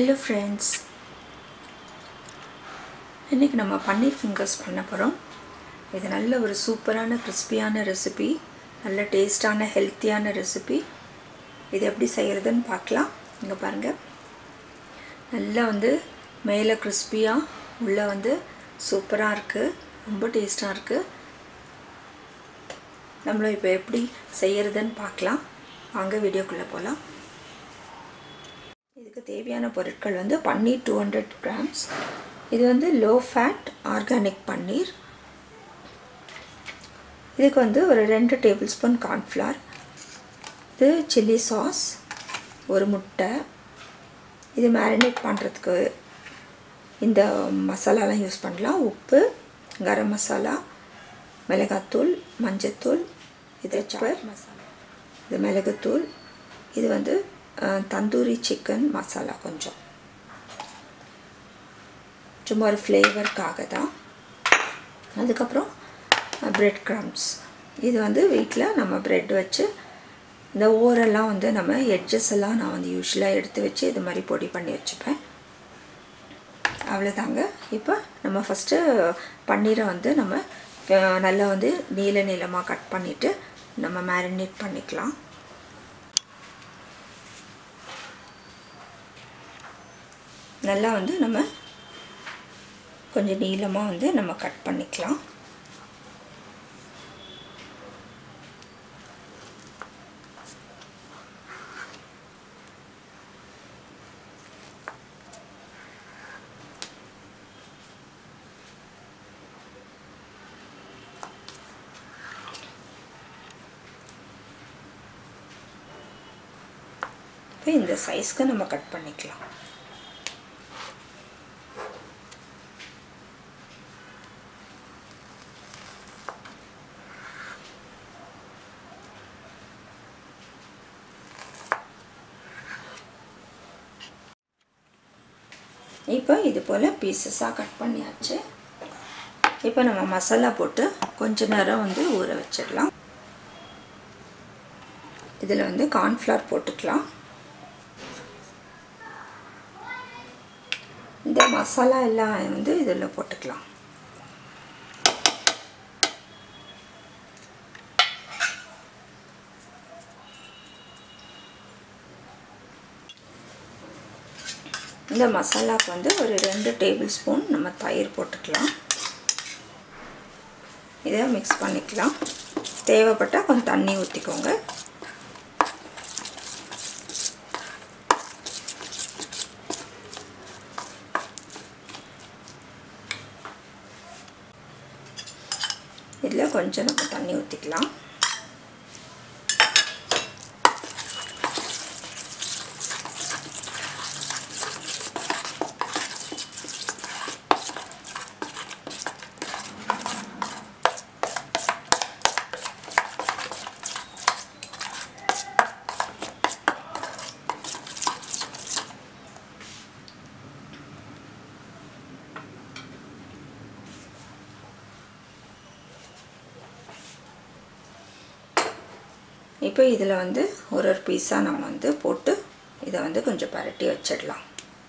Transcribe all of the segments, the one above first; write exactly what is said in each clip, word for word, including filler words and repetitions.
Hello friends, இன்னைக்கு நம்ம பன்னீர் fingers பண்ண போறோம். இது நல்ல ஒரு சூப்பரான கிறிஸ்பியான ரெசிபி, நல்ல டேஸ்டான ஹெல்த்தியான ரெசிபி. இது எப்படி செய்யறதுன்னு பார்க்கலாம். இங்க பாருங்க. நல்லா வந்து மேலே கிறிஸ்பியா, உள்ள வந்து சூப்பரா இருக்கு. ரொம்ப டேஸ்டா இருக்கு. நம்ம இப்போ எப்படி செய்யறதுன்னு பார்க்கலாம். வாங்க வீடியோக்குள்ள போலாம். இதுக்கு தேவையான பொருட்கள் வந்து பன்னீர் two hundred grams. இது வந்து low fat organic பன்னீர். இதுக்கு வந்து ஒரு two tablespoon corn flour. இது chili sauce, ஒரு முட்டை. இது மேரினேட் பண்றதுக்கு இந்த மசாலாலாம் யூஸ் பண்ணலாம். உப்பு, கரம் மசாலா, மிளகாய்த்தூள், மஞ்சள்தூள், இது சாட் மசாலா, இது மிளகுத்தூள், இது வந்து தந்தூரி சிக்கன் மசாலா கொஞ்சம், சும்மா ஒரு ஃப்ளேவருக்காக தான். அதுக்கப்புறம் பிரெட் க்ரம்ஸ். இது வந்து வீட்டில் நம்ம பிரெட் வச்சு இந்த ஓரெல்லாம் வந்து நம்ம எட்ஜஸ் எல்லாம் நான் வந்து யூஸ்வலாக எடுத்து வச்சு இது மாதிரி பொடி பண்ணி வச்சுப்பேன். அவ்வளோதாங்க. இப்போ நம்ம ஃபஸ்ட்டு பன்னீரை வந்து நம்ம நல்லா வந்து நீள நீளமாக கட் பண்ணிவிட்டு நம்ம மேரினேட் பண்ணிக்கலாம். நல்லா வந்து நம்ம கொஞ்சம் நீளமாக வந்து நம்ம கட் பண்ணிக்கலாம். இப்போ இந்த சைஸ்க்கு நம்ம கட் பண்ணிக்கலாம். இப்போ இது போல் பீசஸாக கட் பண்ணியாச்சு. இப்போ நம்ம மசாலா போட்டு கொஞ்ச நேரம் வந்து ஊற வச்சிடலாம். இதில் வந்து கார்ன்ஃப்ளவர் போட்டுக்கலாம். இந்த மசாலா எல்லாம் வந்து இதில் போட்டுக்கலாம். இந்த மசாலாவுக்கு வந்து ஒரு ரெண்டு டேபிள் ஸ்பூன் நம்ம தயிர் போட்டுக்கலாம். இதை மிக்ஸ் பண்ணிக்கலாம். தேவைப்பட்டால் கொஞ்சம் தண்ணி ஊற்றிக்கோங்க. இதில் கொஞ்சம் நம்ம தண்ணி ஊற்றிக்கலாம். இப்போ இதில் வந்து ஒரு ஒரு பீஸாக நம்ம வந்து போட்டு இதை வந்து கொஞ்சம் பரட்டி வச்சிடலாம்.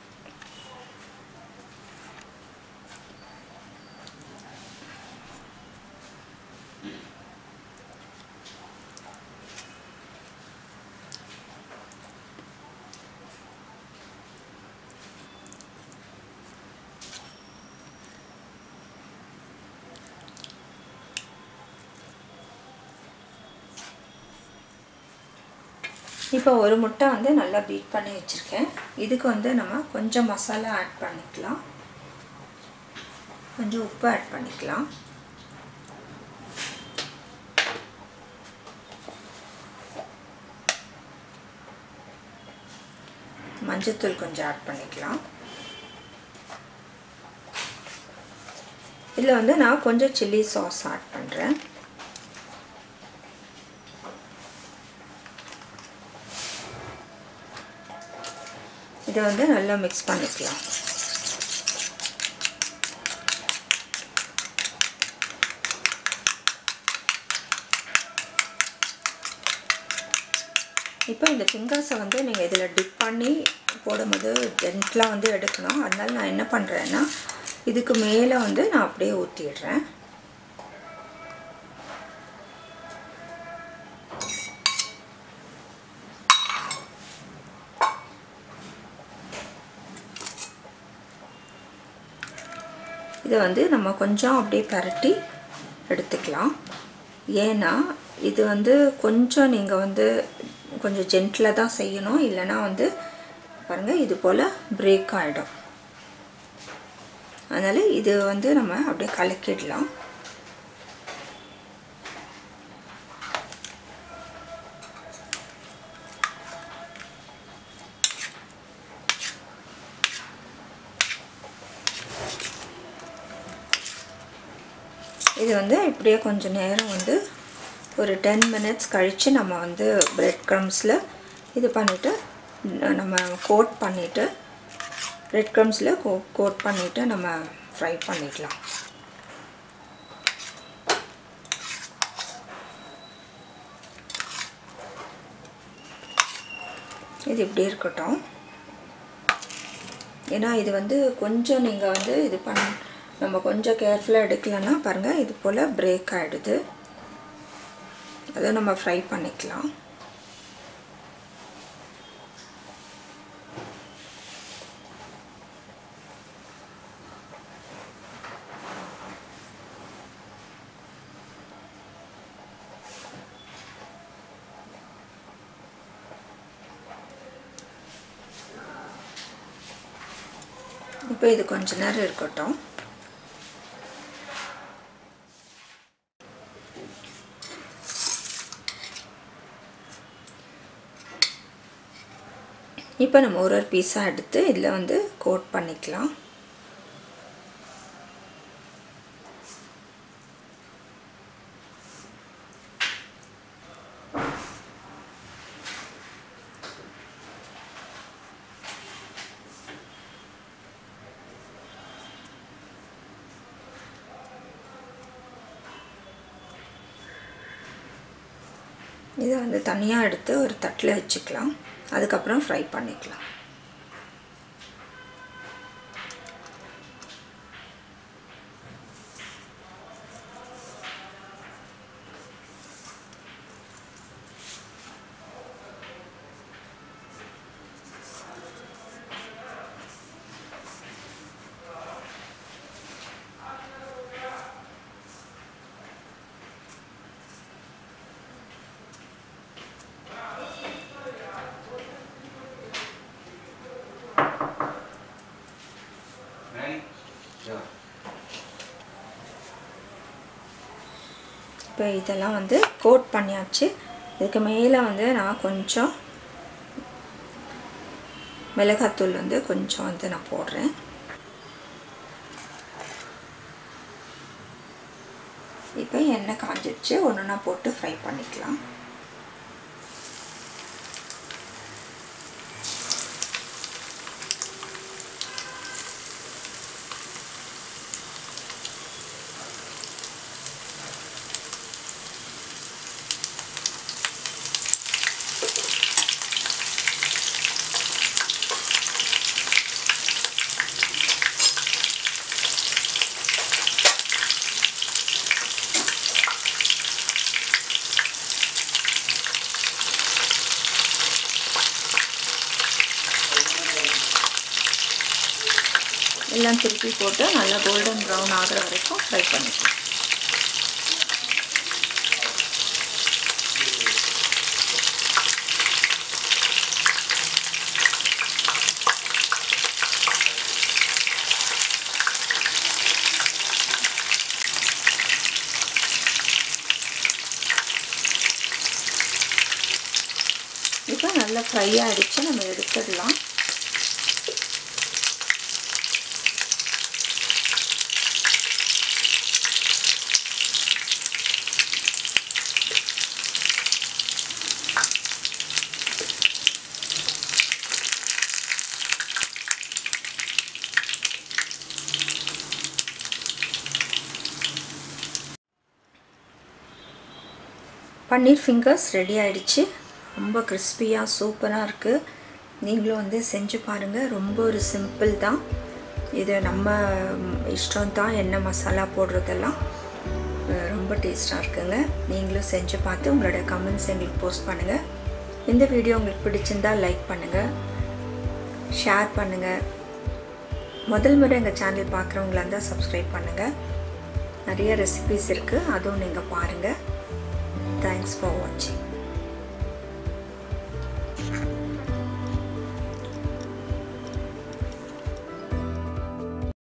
இப்போ ஒரு முட்டை வந்து நல்லா பீட் பண்ணி வச்சுருக்கேன். இதுக்கு வந்து நம்ம கொஞ்சம் மசாலா ஆட் பண்ணிக்கலாம். கொஞ்சம் உப்பு ஆட் பண்ணிக்கலாம். மஞ்சள்தூள் கொஞ்சம் ஆட் பண்ணிக்கலாம். இதில் வந்து நான் கொஞ்சம் சில்லி சாஸ் ஆட் பண்ணுறேன். இதை வந்து நல்லா மிக்ஸ் பண்ணிக்கலாம். இப்போ இந்த ஃபிங்கர்ஸை வந்து நீங்கள் இதில் டிப் பண்ணி போடும்போது ஜென்டலாக வந்து எடுக்கணும். அதனால நான் என்ன பண்ணுறேன்னா இதுக்கு மேலே வந்து நான் அப்படியே ஊற்றிடுறேன். இதை வந்து நம்ம கொஞ்சம் அப்படியே பரட்டி எடுத்துக்கலாம். ஏன்னா இது வந்து கொஞ்சம் நீங்கள் வந்து கொஞ்சம் ஜென்டிலாக தான் செய்யணும், இல்லைன்னா வந்து பாருங்கள் இது போல் பிரேக் ஆகிடும். அதனால் இது வந்து நம்ம அப்படியே கலக்கிடலாம். இது வந்து இப்படியே கொஞ்சம் நேரம் வந்து ஒரு டென் மினிட்ஸ் கழித்து நம்ம வந்து பிரெட் க்ரம்ஸில் இது பண்ணிவிட்டு நம்ம கோட் பண்ணிவிட்டு பிரெட் க்ரம்ஸில் கோ கோட் பண்ணிவிட்டு நம்ம ஃப்ரை பண்ணிக்கலாம். இது இப்படி இருக்கட்டும். ஏன்னா இது வந்து கொஞ்சம் நீங்கள் வந்து இது பண்ண நம்ம கொஞ்சம் கேர்ஃபுல்லாக எடுக்கலன்னா பாருங்கள் இது போல் பிரேக் ஆகிடுது. அதை நம்ம ஃப்ரை பண்ணிக்கலாம். இப்போ இது கொஞ்ச நேரம் இருக்கட்டும். இப்போ நம்ம ஒரு ஒரு பீஸாக எடுத்து இதில் வந்து கோட் பண்ணிக்கலாம். இதை வந்து தனியாக எடுத்து ஒரு தட்டில் வச்சுக்கலாம். அதுக்கப்புறம் ஃப்ரை பண்ணிக்கலாம். இப்போ இதெல்லாம் வந்து கோட் பண்ணியாச்சு. இதுக்கு மேலே வந்து நான் கொஞ்சம் மிளகாத்தூள் வந்து கொஞ்சம் வந்து நான் போடுறேன். இப்போ எண்ணெய் காஞ்சிடுச்சு. ஒன்று ஒன்றா போட்டு ஃப்ரை பண்ணிக்கலாம். எல்லாம் திருப்பி போட்டு நல்லா கோல்டன் ப்ரௌன் ஆகிற வரைக்கும் ஃப்ரை பண்ணிக்கலாம். இப்போ நல்லா ஃப்ரை ஆகிடுச்சு. நம்ம எடுத்துடலாம். பன்னீர் ஃபிங்கர்ஸ் ரெடி ஆயிடுச்சு. ரொம்ப கிறிஸ்பியாக சூப்பராக இருக்குது. நீங்களும் வந்து செஞ்சு பாருங்கள். ரொம்ப ஒரு சிம்பிள் தான் இது. நம்ம இஷ்டம் தான் என்ன மசாலா போடுறதெல்லாம். ரொம்ப டேஸ்ட்டாக இருக்குங்க. நீங்களும் செஞ்சு பார்த்து உங்களோட கமெண்ட்ஸ் எங்களுக்கு போஸ்ட் பண்ணுங்கள். இந்த வீடியோ உங்களுக்கு பிடிச்சிருந்தால் லைக் பண்ணுங்கள், ஷேர் பண்ணுங்கள். முதல் முறை எங்கள் சேனல் பார்க்குறவங்களா இருந்தால் சப்ஸ்கிரைப் பண்ணுங்கள். நிறைய ரெசிபீஸ் இருக்குது, அதுவும் நீங்கள் பாருங்கள். தேங்க்ஸ் ஃபார் வாட்சிங்.